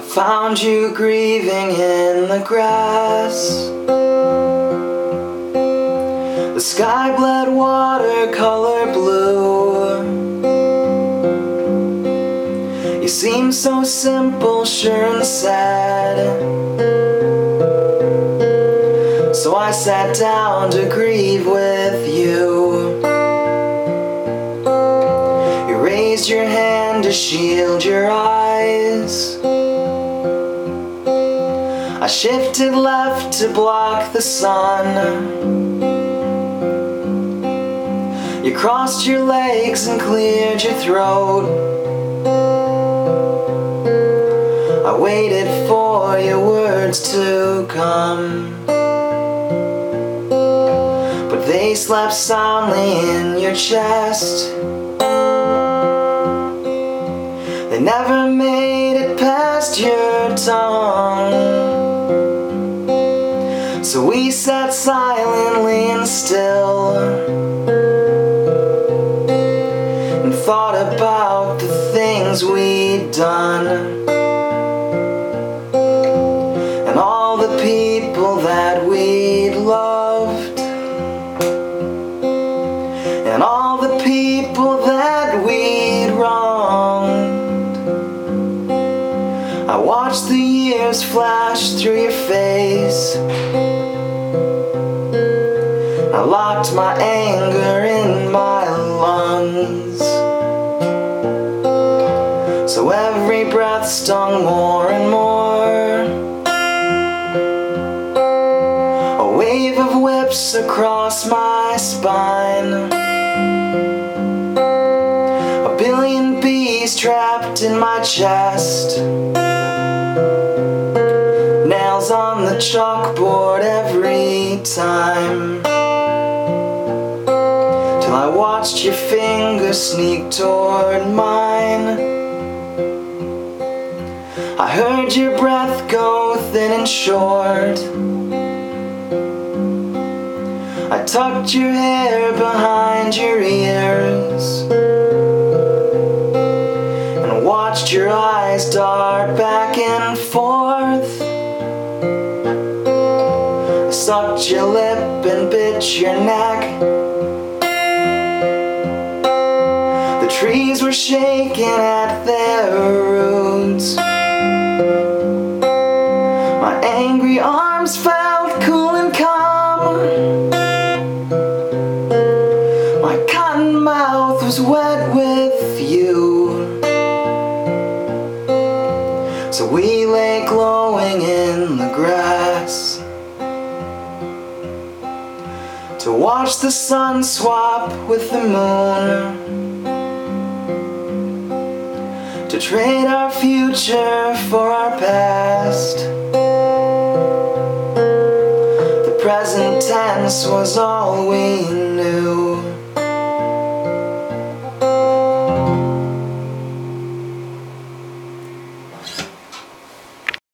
Found you grieving in the grass. The sky bled watercolor blue. You seem so simple, sure and sad. So I sat down to grieve with you. You raised your hand to shield your eyes. I shifted left to block the sun. You crossed your legs and cleared your throat. I waited for your words to come, but they slept soundly in your chest. They never made it past your tongue. So we sat silently and still, and thought about the things we'd done, and all the people that we'd loved, and all the people that we'd wronged. I watched the years flash through your face. I locked my anger in my lungs, so every breath stung more and more. A wave of whips across my spine. A billion bees trapped in my chest. Nails on the chalkboard every time. Till I watched your fingers sneak toward mine. I heard your breath go thin and short. I tucked your hair behind your ears and watched your eyes dart back and forth. I sucked your lip and bit your neck. The trees were shaking at their roots. My angry arms felt cool and calm. My cotton mouth was wet with you. So we lay glowing in the grass to watch the sun swap with the moon, to trade our future for our past. The present tense was all we knew.